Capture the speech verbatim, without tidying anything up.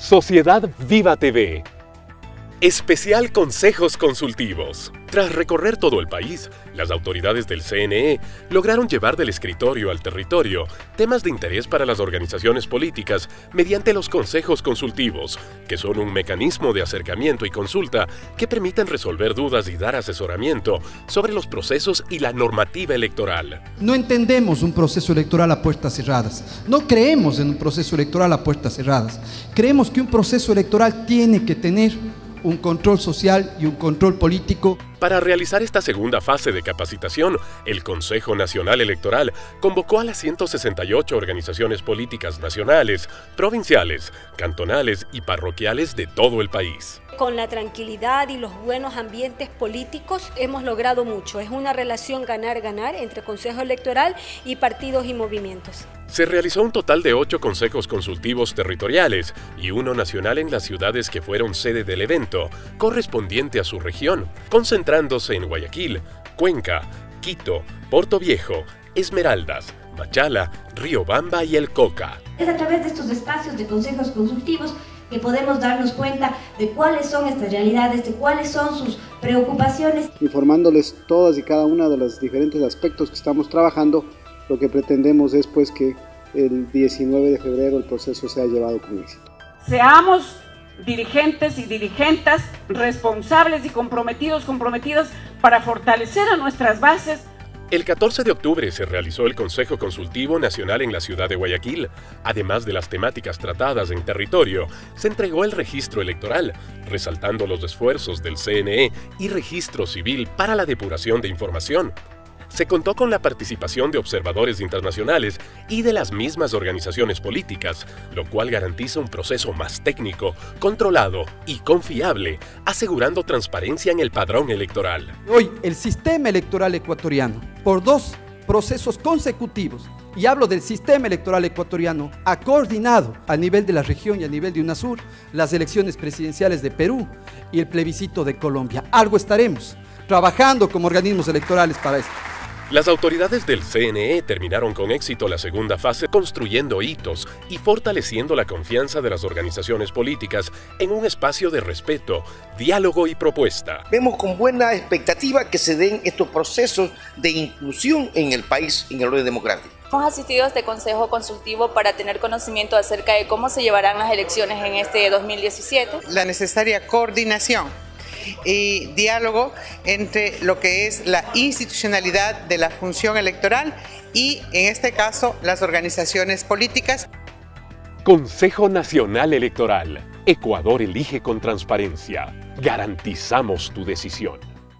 Sociedad Viva T V. Especial Consejos Consultivos. Tras recorrer todo el país, las autoridades del C N E lograron llevar del escritorio al territorio temas de interés para las organizaciones políticas mediante los consejos consultivos, que son un mecanismo de acercamiento y consulta que permiten resolver dudas y dar asesoramiento sobre los procesos y la normativa electoral. No entendemos un proceso electoral a puertas cerradas. No creemos en un proceso electoral a puertas cerradas. Creemos que un proceso electoral tiene que tener un control social y un control político. Para realizar esta segunda fase de capacitación, el Consejo Nacional Electoral convocó a las ciento sesenta y ocho organizaciones políticas nacionales, provinciales, cantonales y parroquiales de todo el país. Con la tranquilidad y los buenos ambientes políticos hemos logrado mucho. Es una relación ganar-ganar entre Consejo Electoral y partidos y movimientos. Se realizó un total de ocho consejos consultivos territoriales y uno nacional en las ciudades que fueron sede del evento, correspondiente a su región, concentrándose en Guayaquil, Cuenca, Quito, Puerto Viejo, Esmeraldas, Machala, Riobamba y El Coca. Es a través de estos espacios de consejos consultivos que podemos darnos cuenta de cuáles son estas realidades, de cuáles son sus preocupaciones. Informándoles todas y cada una de los diferentes aspectos que estamos trabajando, lo que pretendemos es pues que el diecinueve de febrero el proceso sea llevado con éxito. Seamos dirigentes y dirigentas responsables y comprometidos, comprometidas para fortalecer a nuestras bases. El catorce de octubre se realizó el Consejo Consultivo Nacional en la ciudad de Guayaquil. Además de las temáticas tratadas en territorio, se entregó el registro electoral, resaltando los esfuerzos del C N E y Registro Civil para la depuración de información. Se contó con la participación de observadores internacionales y de las mismas organizaciones políticas, lo cual garantiza un proceso más técnico, controlado y confiable, asegurando transparencia en el padrón electoral. Hoy el sistema electoral ecuatoriano, por dos procesos consecutivos, y hablo del sistema electoral ecuatoriano, ha coordinado a nivel de la región y a nivel de UNASUR las elecciones presidenciales de Perú y el plebiscito de Colombia. Algo estaremos trabajando como organismos electorales para esto. Las autoridades del C N E terminaron con éxito la segunda fase, construyendo hitos y fortaleciendo la confianza de las organizaciones políticas en un espacio de respeto, diálogo y propuesta. Vemos con buena expectativa que se den estos procesos de inclusión en el país, en el orden democrático. Hemos asistido a este consejo consultivo para tener conocimiento acerca de cómo se llevarán las elecciones en este dos mil diecisiete. La necesaria coordinación y diálogo entre lo que es la institucionalidad de la función electoral y, en este caso, las organizaciones políticas. Consejo Nacional Electoral. Ecuador elige con transparencia. Garantizamos tu decisión.